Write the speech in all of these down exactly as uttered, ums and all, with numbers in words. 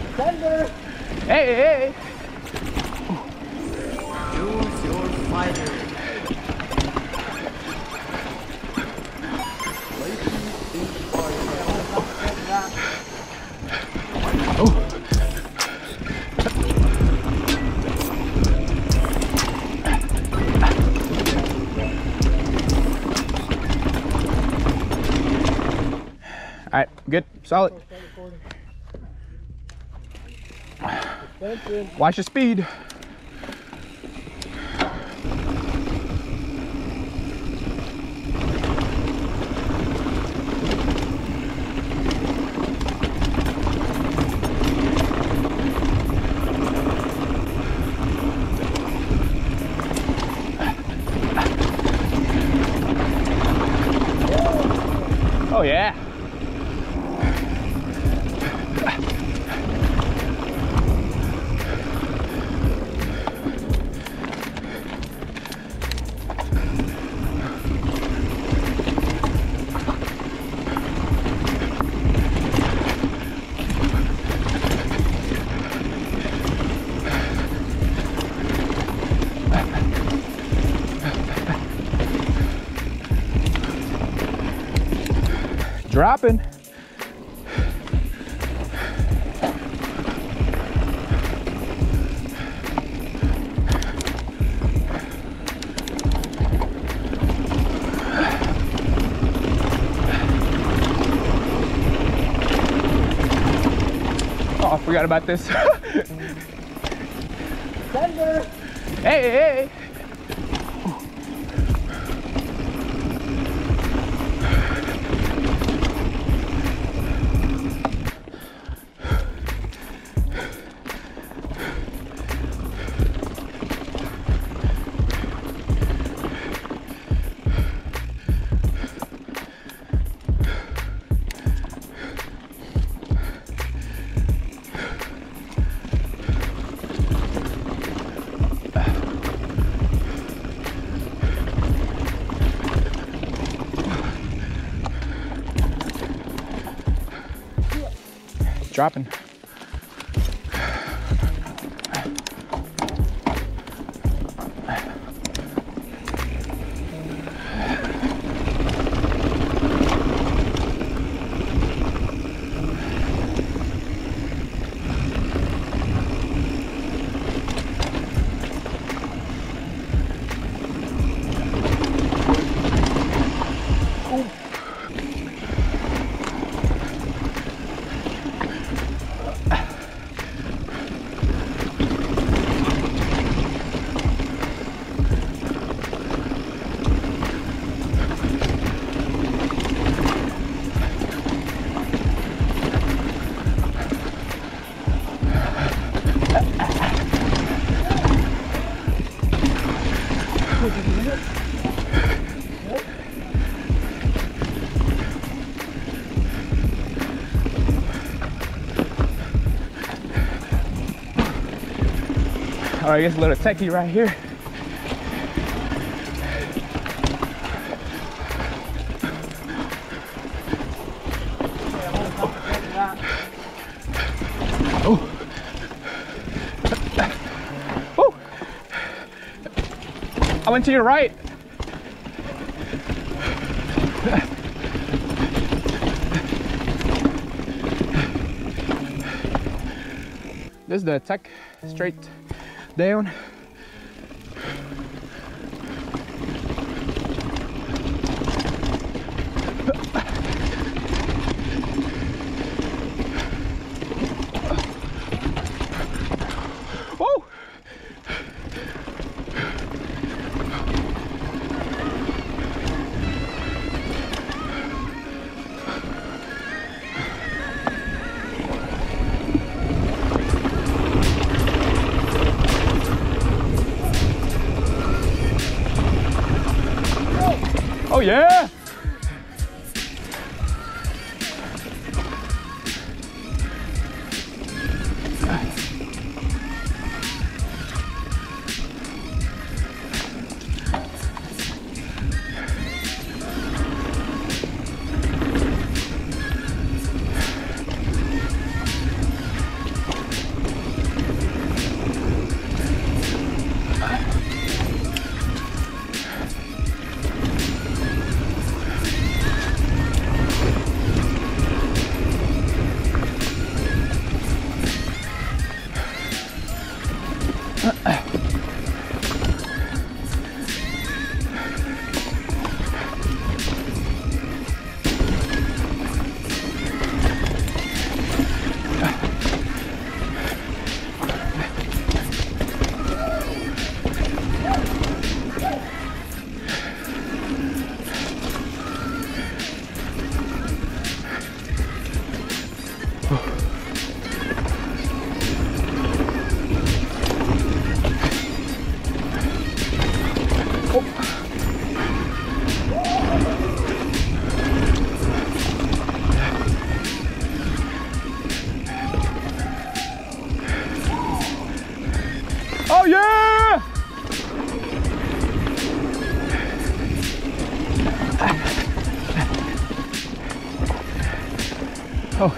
Thunder. Hey, hey, hey. Choose your fighter. Oh. All right, good, solid. Watch your speed. Oh yeah. Dropping. Oh, I forgot about this. Thunder. Hey, hey, hey. Dropping. All right, it's a little techie right here. Oh. Oh. I went to your right. This is the tech straight down. Whoa! Oh yeah! Oh yeah! Oh.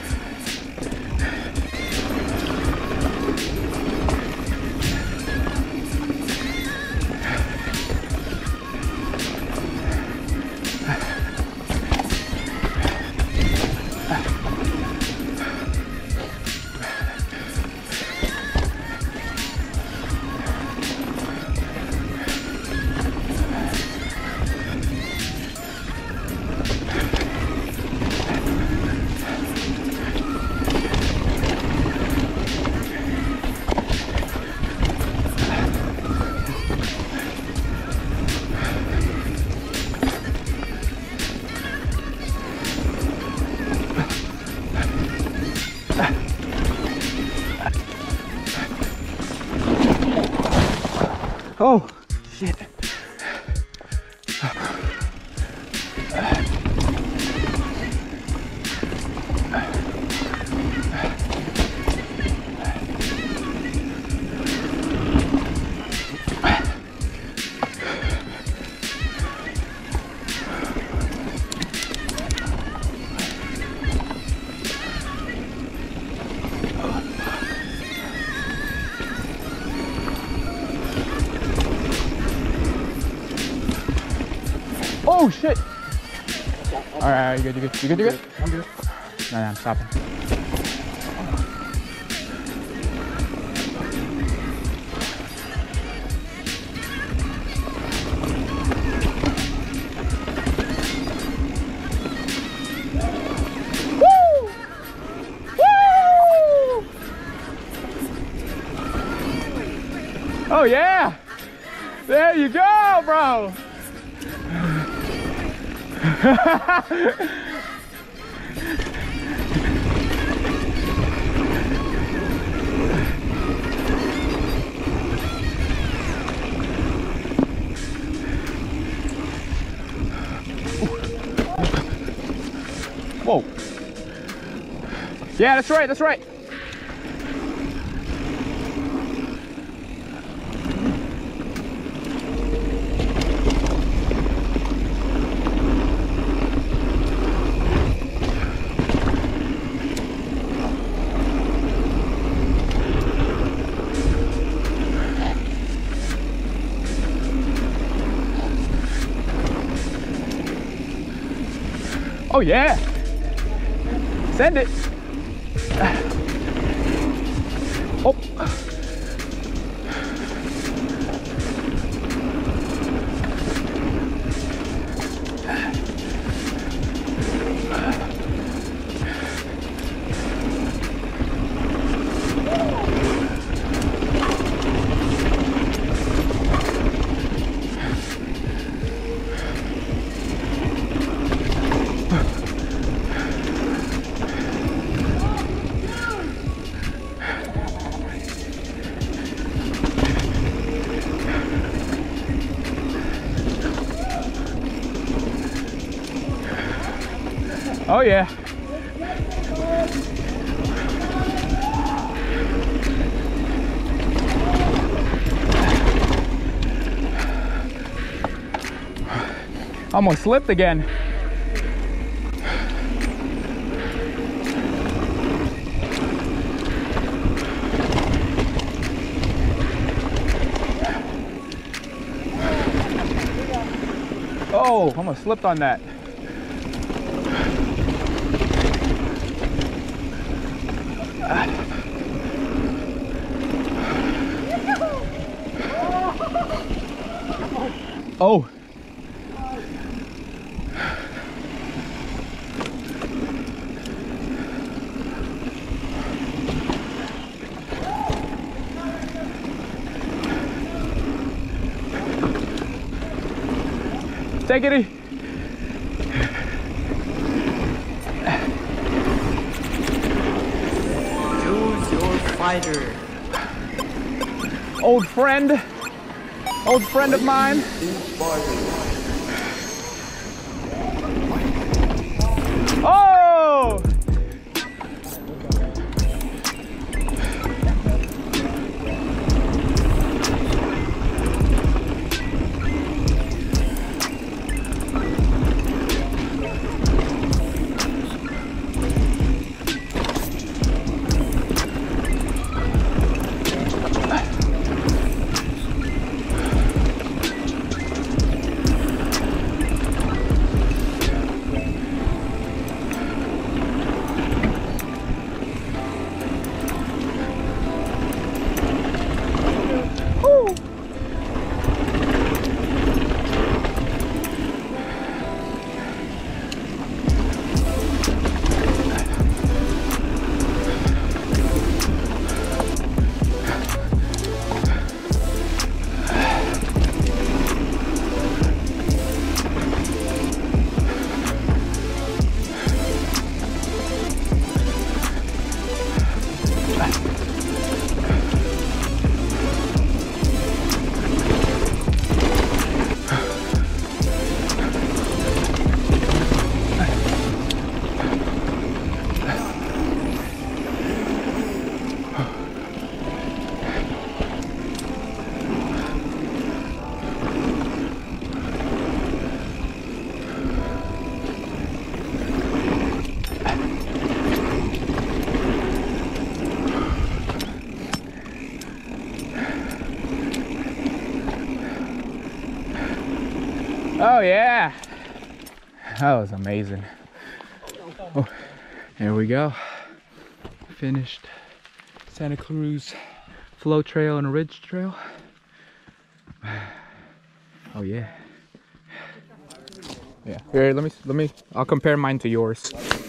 Oh, shit. Oh shit! All right, you good, you good, you good, you good? I'm good. No, no, I'm stopping. Woo! Woo! Oh yeah! There you go, bro! Whoa. Yeah, that's right, that's right. Oh yeah, send it. Oh. Oh yeah. Almost slipped again. Oh, almost slipped on that. Oh. Take it easy. Choose your fighter. Old friend. Old friend of mine. Oh! Oh yeah, that was amazing. Oh, here we go. Finished Santa Cruz flow trail and ridge trail. Oh yeah. Yeah. Here, let me let me. I'll compare mine to yours.